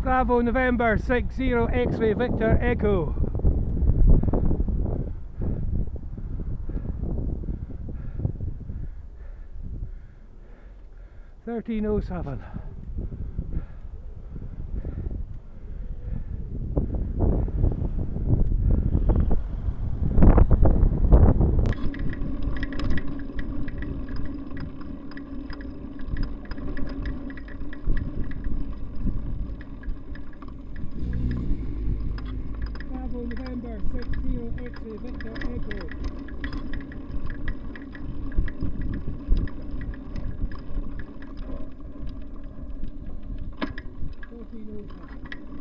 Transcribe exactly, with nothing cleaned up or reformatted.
Bravo November six zero X-ray Victor Echo. thirteen oh seven. Bravo November six zero X-ray Victor Echo. fourteen oh seven.